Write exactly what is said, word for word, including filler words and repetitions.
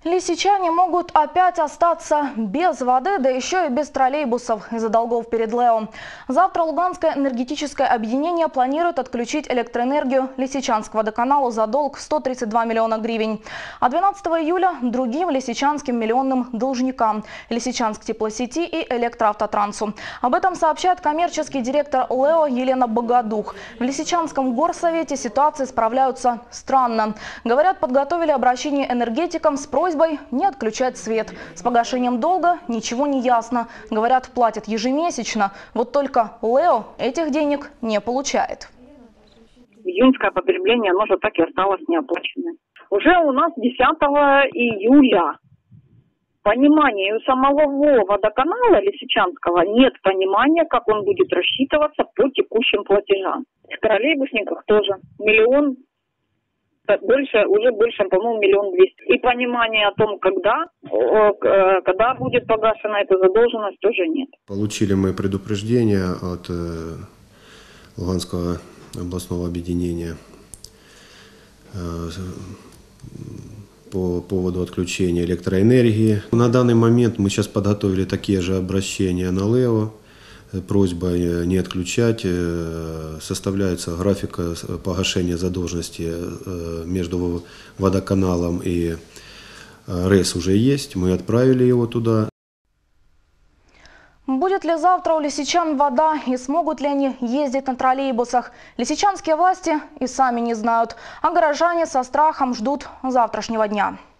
Лисичане могут опять остаться без воды, да еще и без троллейбусов из-за долгов перед ЛЭО. Завтра Луганское энергетическое объединение планирует отключить электроэнергию Лисичанского водоканала за долг сто тридцать два миллиона гривен. А двенадцатого июля другим лисичанским миллионным должникам – Лисичанск теплосети и Электроавтотрансу. Об этом сообщает коммерческий директор ЛЭО Елена Богодух. В Лисичанском горсовете ситуации справляются странно. Говорят, подготовили обращение энергетикам с просьбой не отключать свет. С погашением долга ничего не ясно. Говорят, платят ежемесячно. Вот только ЛЭО этих денег не получает. Июньское потребление, оно же так и осталось неоплаченным. Уже у нас десятого июля. Понимания у самого водоканала Лисичанского нет понимания, как он будет рассчитываться по текущим платежам. В троллейбусниках тоже миллион. Больше, уже больше, по-моему, миллион двести. И понимания о том, когда, когда будет погашена эта задолженность, тоже нет. Получили мы предупреждение от Луганского областного объединения по поводу отключения электроэнергии. На данный момент мы сейчас подготовили такие же обращения на ЛЭО. Просьба не отключать, составляется график погашения задолженности между водоканалом и РЭС уже есть, мы отправили его туда. Будет ли завтра у лисичан вода и смогут ли они ездить на троллейбусах? Лисичанские власти и сами не знают, а горожане со страхом ждут завтрашнего дня.